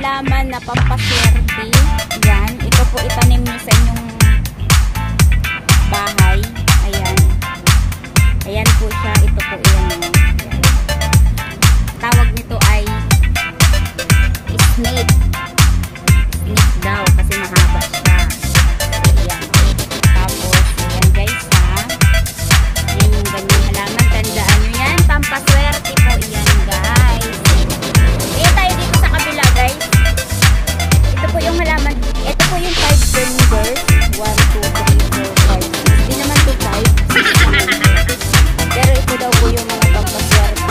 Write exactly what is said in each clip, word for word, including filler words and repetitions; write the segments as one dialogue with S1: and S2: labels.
S1: halaman na pampaswerte. Yan. Ito po itanim nyo sa inyong bahay. Ayan. Ayan po siya. Ito po yan. Ayan. Tawag nito ay snake. Snake daw kasi mahaba siya. Ayan. Tapos, ayan guys ha. Yan yung ganyang halaman. Tandaan nyo yan. Pampaswerte po yan guys. Eh tayo dito sa kabila guys. Ito po yung halaman. Ito po yung five fingers. one, two, three, four, five. Hindi naman to five. Pero ito daw po yung mga pampaswerte.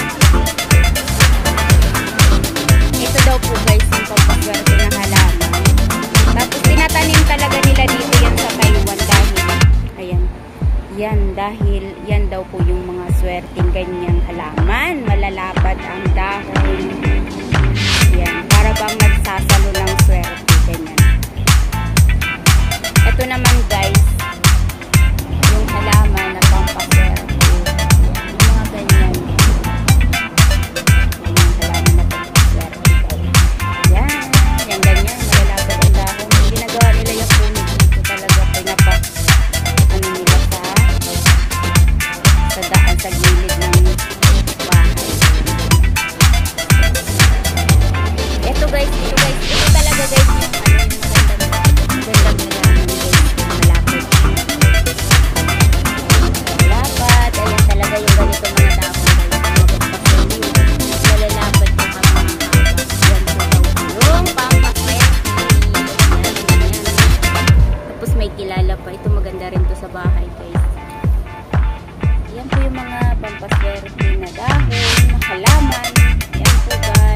S1: Ito daw po guys yung pampaswerte na halaman. Tapos tinatanim talaga nila dito yan sa Taiwan dahil ayan. Yan dahil yan daw po yung mga swerteng ganyang halaman. Malalapad ang dahon. Yan. Para bang nagsasalo ng swerte. Ganyan. Ito naman guys yung halaman na pampaswerte. Yung mga ganyan. Yung halaman na pampaswerte guys. Yan. Yan ganyan. Malalapad ang dahon. Yung ginagawa nila yung puno dito talaga. Pinapa ano nila sa sa daan, sa gilid ng bahay. Ito guys, ito guys, ito talaga guys yung ano yung magandang magandang halaman guys, malapad. Malapad, ayan talaga yung ganito mga dahon guys, magpapasuli, malalapad yung mga haba. Yan po yung pampaswerte. Tapos may kilala pa, ito maganda rin to sa bahay guys. Yan po yung mga pampaswerte na dahon, na halaman. Yan po guys.